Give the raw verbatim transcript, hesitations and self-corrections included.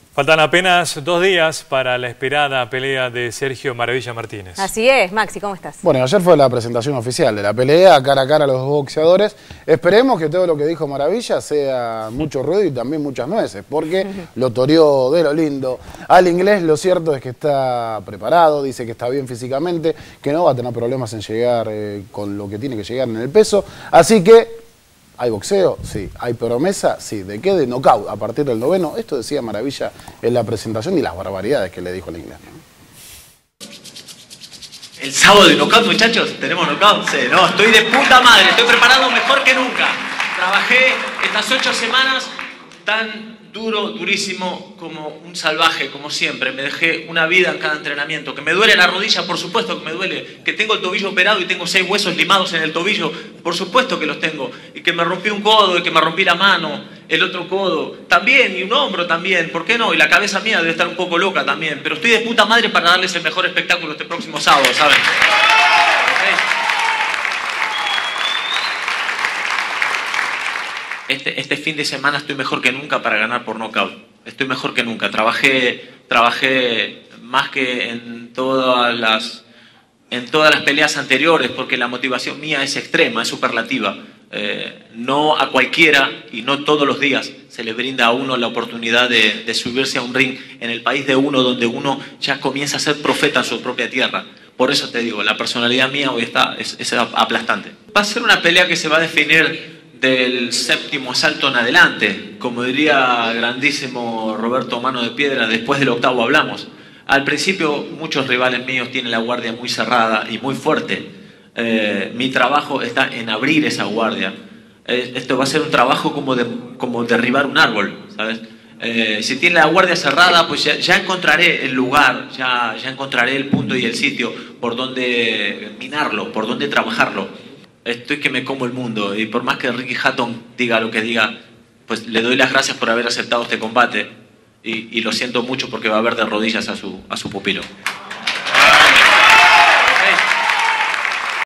Faltan apenas dos días para la esperada pelea de Sergio Maravilla Martínez. Así es, Maxi, ¿cómo estás? Bueno, ayer fue la presentación oficial de la pelea, cara a cara a los dos boxeadores. Esperemos que todo lo que dijo Maravilla sea mucho ruido y también muchas nueces, porque lo toreó de lo lindo. Al inglés lo cierto es que está preparado, dice que está bien físicamente, que no va a tener problemas en llegar eh, con lo que tiene que llegar en el peso. Así que, ¿hay boxeo? Sí. ¿Hay promesa? Sí. ¿De qué? De knockout a partir del noveno. Esto decía Maravilla en la presentación y las barbaridades que le dijo el inglés, ¿no? El sábado de knockout, muchachos. ¿Tenemos knockout? Sí, no, estoy de puta madre. Estoy preparado mejor que nunca. Trabajé estas ocho semanas tan duro, durísimo, como un salvaje, como siempre. Me dejé una vida en cada entrenamiento. Que me duele la rodilla, por supuesto que me duele. Que tengo el tobillo operado y tengo seis huesos limados en el tobillo, por supuesto que los tengo. Y que me rompí un codo y que me rompí la mano, el otro codo también, y un hombro también, ¿por qué no? Y la cabeza mía debe estar un poco loca también. Pero estoy de puta madre para darles el mejor espectáculo este próximo sábado, ¿saben? ¿Okay? Este, este fin de semana estoy mejor que nunca para ganar por nocaut. Estoy mejor que nunca. Trabajé, trabajé más que en todas las, en todas las peleas anteriores, porque la motivación mía es extrema, es superlativa. Eh, no a cualquiera y no todos los días se le brinda a uno la oportunidad de, de subirse a un ring en el país de uno, donde uno ya comienza a ser profeta en su propia tierra. Por eso te digo, la personalidad mía hoy está, es, es aplastante. Va a ser una pelea que se va a definir del séptimo asalto en adelante, como diría grandísimo Roberto Mano de Piedra, después del octavo hablamos. Al principio muchos rivales míos tienen la guardia muy cerrada y muy fuerte. Eh, mi trabajo está en abrir esa guardia. Eh, esto va a ser un trabajo como, de, como derribar un árbol, ¿sabes? Eh, si tiene la guardia cerrada, pues ya, ya encontraré el lugar, ya, ya encontraré el punto y el sitio por donde minarlo, por donde trabajarlo. Estoy que me como el mundo, y por más que Ricky Hatton diga lo que diga, pues le doy las gracias por haber aceptado este combate, y, y lo siento mucho porque va a ver de rodillas a su, a su pupilo.